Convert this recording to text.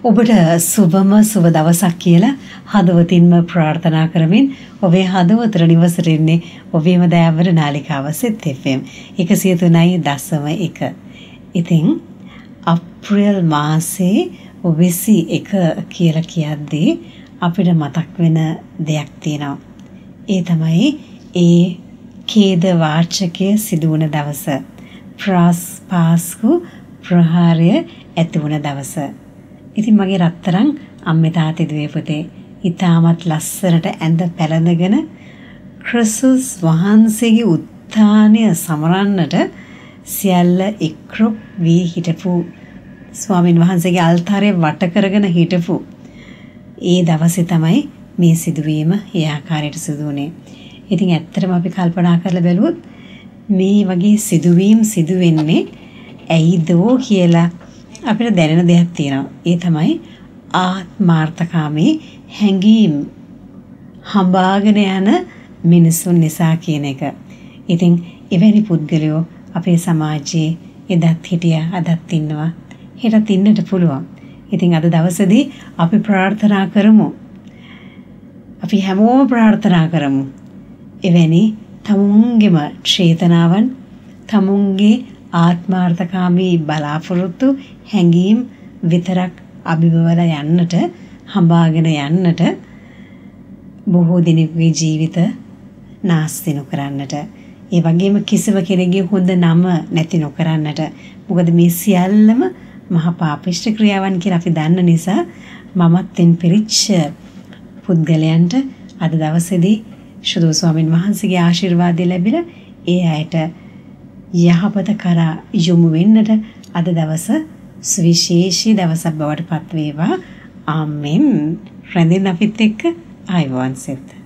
ඔබට සුබම සුබ දවසක් කියලා හදවතින්ම ප්‍රාර්ථනා කරමින් ඔබේ හදවතට නිවසරෙන්නේ ඔබේම දයාවර නාලිකාව සෙත් FM 103.1. ඉතින් අප්‍රේල් මාසේ 21 කියලා කියද්දී අපිට මතක් වෙන දෙයක් තියෙනවා. ඒ තමයි ඒ ඛේද වාචකයේ සිදු වුණ දවස. පාස්කු ප්‍රහාරය ඇති වුණ දවස. ඉතින් මගේ රත්තරන් අම්මේ තාත්තේ දුවේ පුතේ ඊටමත් ලස්සනට ඇඳ පැළඳගෙන ක්‍රිස්තුස් වහන්සේගේ උත්ථානය සමරන්නට සියල්ල එක්රොක් වී හිටපු ස්වාමින් වහන්සේගේ අල්තාරය වට කරගෙන හිටපු ඒ දවසේ තමයි මේ සිදුවීම ඒ ආකාරයට සිදු වුණේ. ඉතින් ඇත්තටම අපි කල්පනා කරලා බැලුවොත් මේ වගේ සිදුවීම් සිදු වෙන්නේ ඇයිදෝ කියලා අපිට දැනෙන දෙයක් තියෙනවා. ඒ තමයි ආත්මාර්ථකාමී හැඟීම් හඹාගෙන යන මිනිසුන් නිසා කියන එක. ඉතින් එවැනි පුද්ගලයෝ අපේ සමාජයේ එදත් හිටියා අදත් ඉන්නවා. හෙටත් ඉන්නට පුළුවන්. ඉතින් අද දවසේදී අපි ප්‍රාර්ථනා කරමු. අපි හැමෝම ප්‍රාර්ථනා කරමු. එවැනි තමුන්ගේම චේතනාවන් තමුන්ගේ ආත්මාර්ථකාමී බලාපොරොත්තු හැඟීම් විතරක් අභිබවලා යන්නට හඹාගෙන යන්නට බොහෝ දිනෙකගේ ජීවිත නාස්ති නොකරන්නට ඒ වගේම කිසිම කෙනෙකුගේ හොඳ නම නැති නොකරන්නට මොකද මේ සියල්ලම මහා පාපිෂ්ඨ ක්‍රියාවන් කියලා අපි දන්න නිසා මමත්ෙන් පිරිච්ච පුද්ගලයන්ට අද දවසේදී ශුද්ධ ස්වාමීන් වහන්සේගේ ආශිර්වාදය ලැබිලා ඒ අයට යහපත කරා යොමු වෙන්නට අද දවස සුවිශේෂී දවසක් බවට පත් වේවා. ආමෙන්. රැඳෙන්න අපිත් එක්ක ආයුබෝවන් සෙත්.